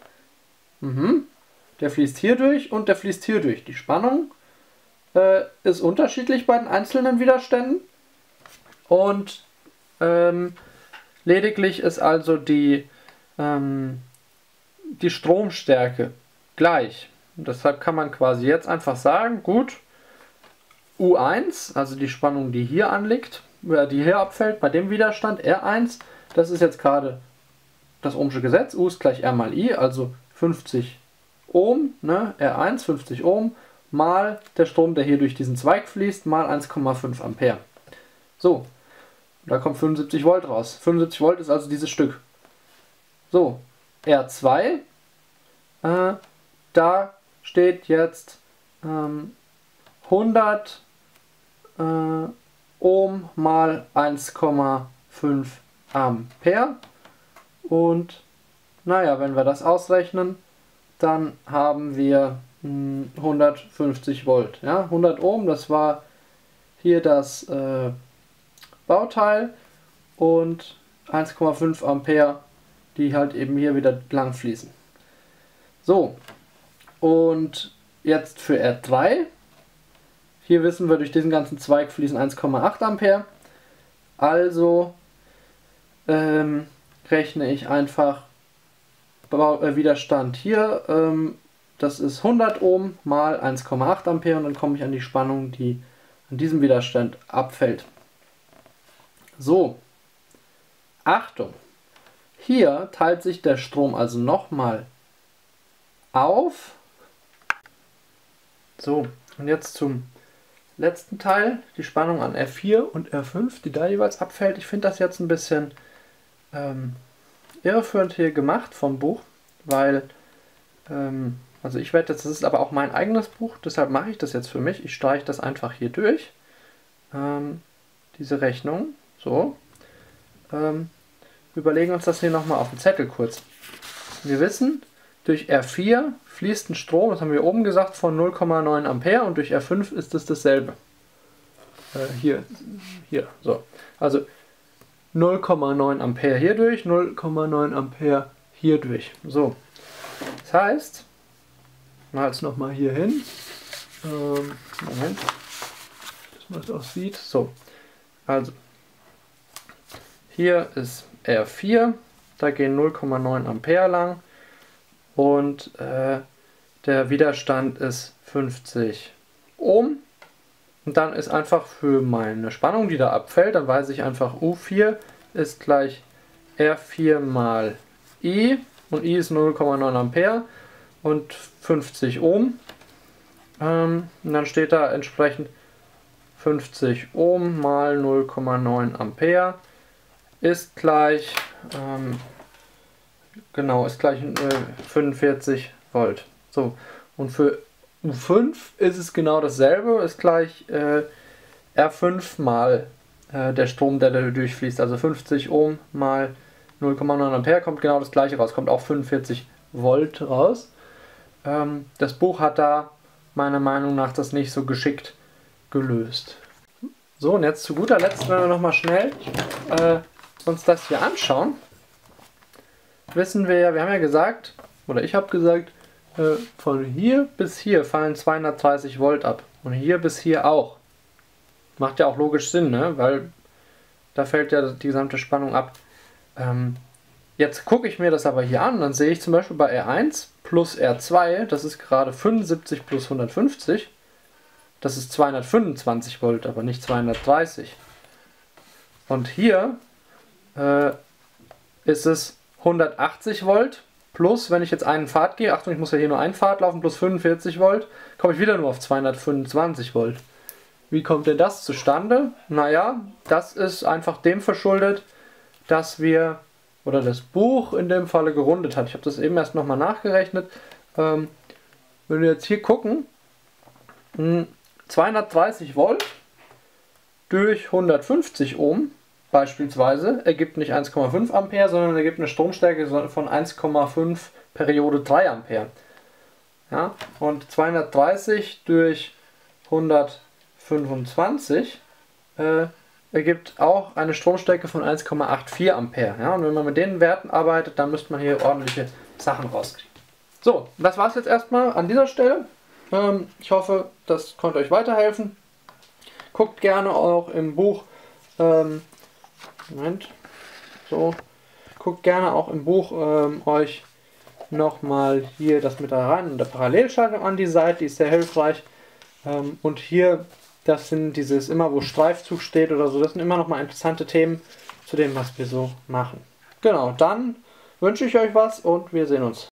Der fließt hier durch und der fließt hier durch. Die Spannung ist unterschiedlich bei den einzelnen Widerständen und lediglich ist also die Stromstärke gleich. Und deshalb kann man quasi jetzt einfach sagen, gut, U1, also die Spannung, die hier anliegt, die hier abfällt, bei dem Widerstand R1, das ist jetzt gerade das Ohmsche Gesetz, U ist gleich R mal I, also 50 Ohm, ne, R1, 50 Ohm, mal der Strom, der hier durch diesen Zweig fließt, mal 1,5 Ampere. So, da kommt 75 Volt raus. 75 Volt ist also dieses Stück. So, R2, da steht jetzt 100 Ohm mal 1,5 Ampere. Und naja, wenn wir das ausrechnen, dann haben wir 150 Volt. Ja? 100 Ohm, das war hier das Bauteil und 1,5 Ampere, die halt eben hier wieder lang fließen. So, und jetzt für R3. Hier wissen wir, durch diesen ganzen Zweig fließen 1,8 Ampere. Also rechne ich einfach Widerstand hier. Das ist 100 Ohm mal 1,8 Ampere und dann komme ich an die Spannung, die an diesem Widerstand abfällt. So, Achtung! Hier teilt sich der Strom also nochmal auf. So, und jetzt zum letzten Teil, die Spannung an R4 und R5, die da jeweils abfällt. Ich finde das jetzt ein bisschen irreführend hier gemacht vom Buch, weil, also ich werde jetzt, das ist aber auch mein eigenes Buch, deshalb mache ich das jetzt für mich. Ich streiche das einfach hier durch, diese Rechnung, so. Überlegen uns das hier nochmal auf dem Zettel kurz. Wir wissen, durch R4 fließt ein Strom, das haben wir oben gesagt, von 0,9 Ampere und durch R5 ist es dasselbe. Hier, so. Also 0,9 Ampere hier durch, 0,9 Ampere hier durch. So. Das heißt, mal es nochmal hier hin. Moment, dass man es auch sieht. So. Also, hier ist R4, da gehen 0,9 Ampere lang und der Widerstand ist 50 Ohm. Und dann ist einfach für meine Spannung, die da abfällt, dann weiß ich einfach, U4 ist gleich R4 mal I und I ist 0,9 Ampere und 50 Ohm. Und dann steht da entsprechend 50 Ohm mal 0,9 Ampere ist gleich, genau, ist gleich 45 Volt. So, und für U5 ist es genau dasselbe, ist gleich R5 mal der Strom, der da durchfließt. Also 50 Ohm mal 0,9 Ampere kommt genau das gleiche raus, kommt auch 45 Volt raus. Das Buch hat da meiner Meinung nach das nicht so geschickt gelöst. So, und jetzt zu guter Letzt, wenn wir nochmal schnell uns das hier anschauen, wissen wir ja, wir haben ja gesagt, oder ich habe gesagt, von hier bis hier fallen 230 Volt ab. Und hier bis hier auch. Macht ja auch logisch Sinn, ne? Weil da fällt ja die gesamte Spannung ab. Jetzt gucke ich mir das aber hier an, dann sehe ich zum Beispiel bei R1, plus R2, das ist gerade 75 plus 150. Das ist 225 Volt, aber nicht 230. Und hier ist es 180 Volt plus, wenn ich jetzt einen Pfad gehe, Achtung, ich muss ja hier nur einen Pfad laufen, plus 45 Volt, komme ich wieder nur auf 225 Volt. Wie kommt denn das zustande? Naja, das ist einfach dem verschuldet, dass wir, oder das Buch in dem Falle gerundet hat. Ich habe das eben erst nochmal nachgerechnet. Wenn wir jetzt hier gucken, 230 Volt durch 150 Ohm beispielsweise ergibt nicht 1,5 Ampere, sondern ergibt eine Stromstärke von 1,5 Periode 3 Ampere. Ja? Und 230 durch 125 ergibt auch eine Stromstärke von 1,84 Ampere. Ja? Und wenn man mit den Werten arbeitet, dann müsste man hier ordentliche Sachen rauskriegen. So, das war es jetzt erstmal an dieser Stelle. Ich hoffe, das konnte euch weiterhelfen. Guckt gerne auch im Buch, guckt gerne auch im Buch euch nochmal hier das mit da rein und der Parallelschaltung an die Seite, die ist sehr hilfreich. Und hier, das sind dieses immer, wo Streifzug steht oder so, das sind immer nochmal interessante Themen zu dem, was wir so machen. Genau, dann wünsche ich euch was und wir sehen uns.